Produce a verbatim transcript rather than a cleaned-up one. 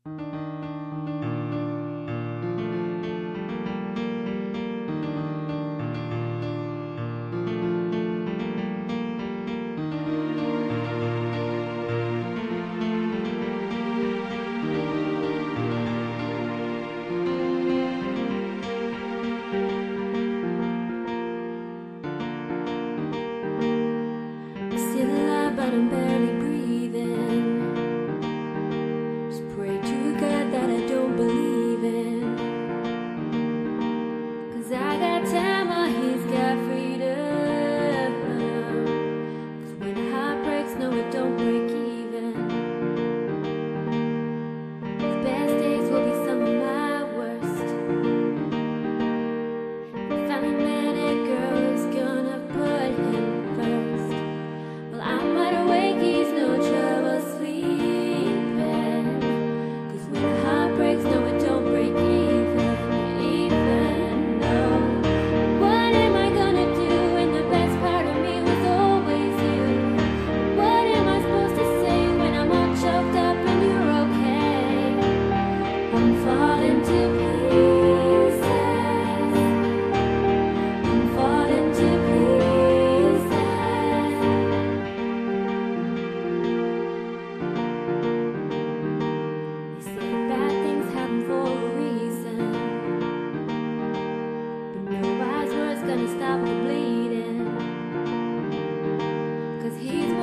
Still alive, but I'm barely breathing. Just pray to God that I don't believe in. 'Cause I got time while he's got freedom. 'Cause when a heart breaks, no, it don't break even. His best days will be some of my worst. If I met a girl who's gonna put him first, well, I'm wide awake, he's no trouble sleeping. 'Cause when a heart breaks, no, it don't break even, even, no. What am I gonna do when the best part of me was always you? What am I supposed to say when I'm all choked up and you're okay? I'm falling to pieces. I'm falling to pieces. They say bad things happen for a reason, but no wise word's gonna stop the bleeding. 'Cause he's